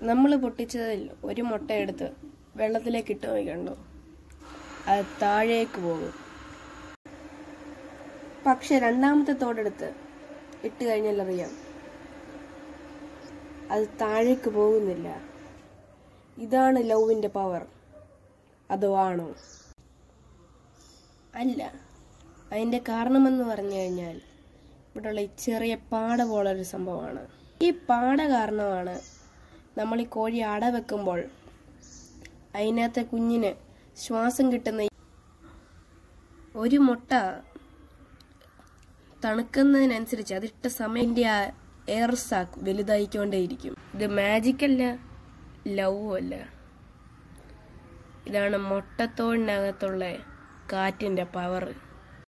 നമ്മൾ പൊട്ടിച്ചതിൽ ഒരു മുട്ട എടുത്ത് വെള്ളത്തിലേക്ക് ഇട്ട് നോക്കണ്ടോ, അത് താഴേക്ക് പോകും. പക്ഷെ രണ്ടാമത്തെ തോടെടുത്ത് ഇട്ട് കഴിഞ്ഞാൽ അറിയാം, അത് താഴേക്ക് പോകുന്നില്ല. ഇതാണ് ലവിന്റെ പവർ. അതോ ആണോ? അല്ല. അതിന്റെ കാരണമെന്ന് പറഞ്ഞു കഴിഞ്ഞാൽ ഇവിടെയുള്ള ഈ ചെറിയ പാട പോലൊരു സംഭവമാണ്. ഈ പാട കാരണമാണ് നമ്മൾ ഈ കോഴി അട വെക്കുമ്പോൾ അതിനകത്തെ കുഞ്ഞിന് ശ്വാസം കിട്ടുന്ന. ഒരു മുട്ട തണുക്കുന്നതിനനുസരിച്ച് അതിട്ട സമയത്തിന്റെ ആ എയർ സാക്ക് വലുതായിക്കൊണ്ടേയിരിക്കും. ഇത് മാജിക്കല്ല, ലവും അല്ല. ഇതാണ് മുട്ടത്തോടിനകത്തുള്ള കാറ്റിന്റെ പവർ.